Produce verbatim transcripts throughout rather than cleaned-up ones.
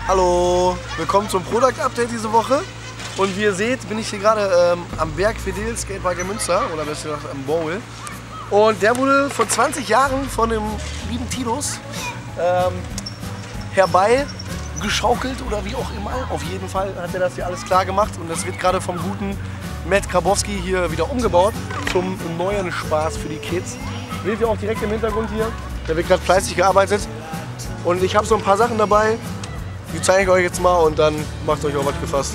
Hallo, willkommen zum Product Update diese Woche. Und wie ihr seht, bin ich hier gerade ähm, am Berg Fidel Skatepark in Münster, oder besser gesagt am Bowl. Und der wurde vor zwanzig Jahren von dem lieben Tinos ähm, herbei geschaukelt oder wie auch immer. Auf jeden Fall hat er das hier alles klar gemacht und das wird gerade vom guten Matt Grabowski hier wieder umgebaut zum neuen Spaß für die Kids. Seht ihr auch direkt im Hintergrund hier, da wird gerade fleißig gearbeitet. Und ich habe so ein paar Sachen dabei, die zeige ich euch jetzt mal und dann macht euch auch was gefasst.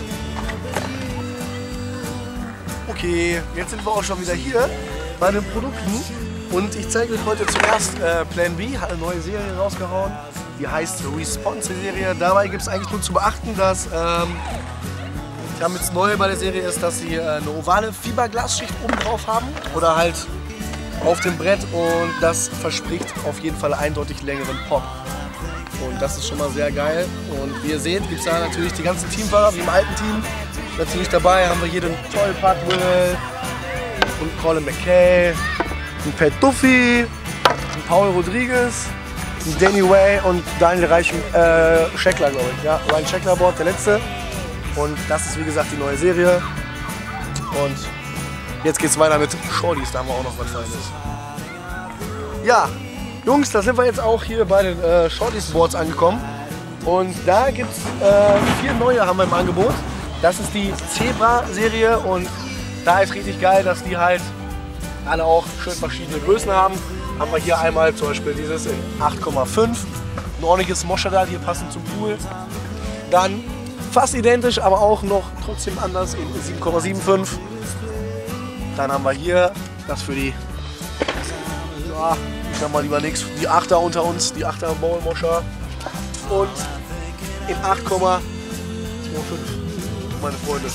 Okay, jetzt sind wir auch schon wieder hier bei den Produkten und ich zeige euch heute zuerst äh, Plan B, hat eine neue Serie rausgehauen, die heißt Response-Serie. Dabei gibt es eigentlich nur zu beachten, dass ähm, damit das Neue bei der Serie ist, dass sie äh, eine ovale Fiberglasschicht oben drauf haben oder halt auf dem Brett und das verspricht auf jeden Fall eindeutig längeren Pop. Und das ist schon mal sehr geil. Und wie ihr seht, gibt es da natürlich die ganzen Teamfahrer, wie im alten Team. Natürlich dabei haben wir hier den Toy Padwell und Colin McKay, einen Pat Duffy, einen Paul Rodriguez, einen Danny Way und Daniel Reich, äh, Scheckler, glaube ich. Ja, Ryan Scheckler Board, der letzte. Und das ist wie gesagt die neue Serie. Und jetzt geht es weiter mit Shorties, da haben wir auch noch was Feines. Ja. Jungs, da sind wir jetzt auch hier bei den äh, Shorties Boards angekommen und da gibt es äh, vier neue haben wir im Angebot. Das ist die Zebra-Serie und da ist richtig geil, dass die halt alle auch schön verschiedene Größen haben. Haben wir hier einmal zum Beispiel dieses in acht Komma fünf, ein ordentliches Moschadal hier passend zum Pool. Dann fast identisch, aber auch noch trotzdem anders in sieben Komma fünfundsiebzig. Dann haben wir hier das für die... Ja, ich sag mal lieber nichts. Die Achter unter uns, die Achter Bowl Moscher. Und in acht Komma fünfundzwanzig, meine Freunde.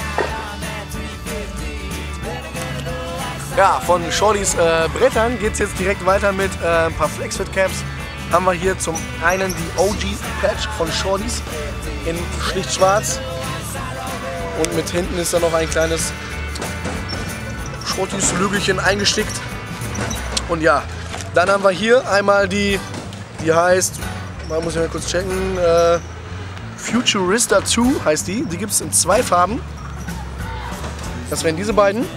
Ja, von Shorties äh, Brettern geht es jetzt direkt weiter mit äh, ein paar Flexfit Caps. Haben wir hier zum einen die O G Patch von Shorties in schlicht schwarz. Und mit hinten ist da noch ein kleines Shorties Lügelchen eingestickt. Und ja, dann haben wir hier einmal die, die heißt, man muss ich mal kurz checken, äh, Futurista zwei heißt die. Die gibt es in zwei Farben. Das wären diese beiden.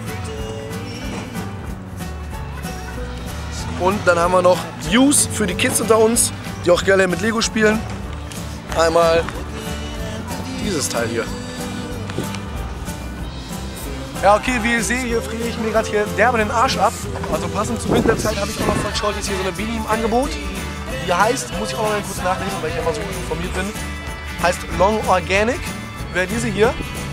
Und dann haben wir noch Views für die Kids unter uns, die auch gerne mit Lego spielen. Einmal dieses Teil hier. Ja, okay, wie ihr seht, hier friere ich mir gerade hier derbe den Arsch ab. Also passend zur Winterzeit habe ich auch noch von Shorties hier so eine Beanie im Angebot. Die heißt, muss ich auch noch mal kurz nachlesen, weil ich immer so gut informiert bin, heißt Long Organic. Wäre diese hier.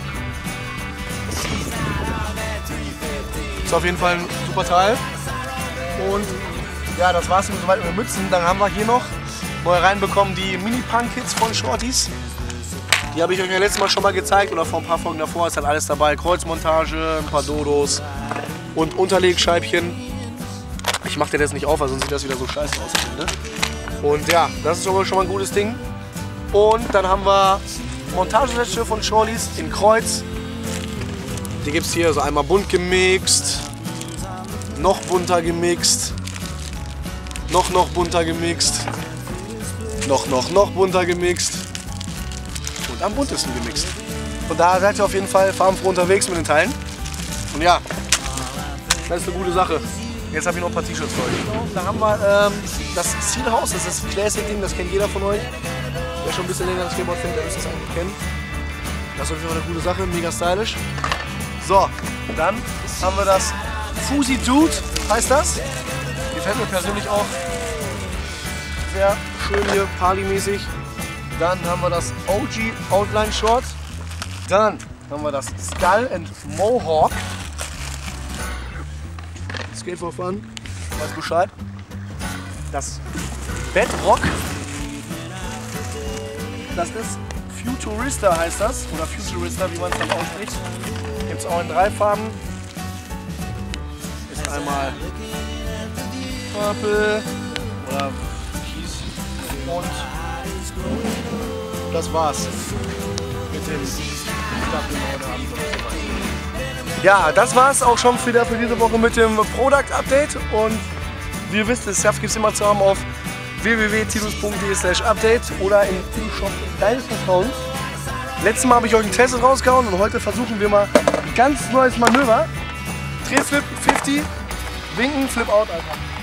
Ist auf jeden Fall ein super Teil. Und ja, das war's soweit mit den Mützen. Dann haben wir hier noch neu reinbekommen die Mini-Punk-Kits von Shorties. Die habe ich euch ja letztes Mal schon mal gezeigt oder vor ein paar Folgen davor ist halt alles dabei. Kreuzmontage, ein paar Dodos und Unterlegscheibchen. Ich mache den jetzt nicht auf, weil sonst sieht das wieder so scheiße aus. Ne? Und ja, das ist aber schon mal ein gutes Ding. Und dann haben wir Montagesätze von Shorties in Kreuz. Die gibt es hier so einmal bunt gemixt, noch bunter gemixt, noch noch bunter gemixt, noch noch noch bunter gemixt. Und am buntesten gemixt. Und da seid ihr auf jeden Fall farbenfroh unterwegs mit den Teilen. Und ja, das ist eine gute Sache. Jetzt habe ich noch ein paar T-Shirts für euch. Da haben wir ähm, das Zielhaus, das ist das Classic-Ding, das kennt jeder von euch. Wer schon ein bisschen länger das Skateboard findet, der müsste es eigentlich kennen. Das ist auf jeden Fall eine gute Sache, mega stylisch. So, dann haben wir das Fusi Dude, heißt das. Gefällt mir persönlich auch sehr schön hier, partymäßig. Dann haben wir das O G Outline Short. Dann haben wir das Skull and Mohawk. Skate for Fun, weiß Bescheid. Das Bedrock. Das ist Futurista heißt das. Oder Futurista, wie man es dann ausspricht. Gibt es auch in drei Farben. Ist einmal Purple oder Kies und das war's mit dem Ja, das war's auch schon wieder für diese Woche mit dem Product Update und wie ihr wisst, das Surf gibt es immer zu haben auf w w w punkt tidus punkt de slash update oder im Shop deines Vertrauens. Letztes Mal habe ich euch einen Test rausgehauen und heute versuchen wir mal ein ganz neues Manöver. Drehflip, fünfzig, winken, Flip out einfach.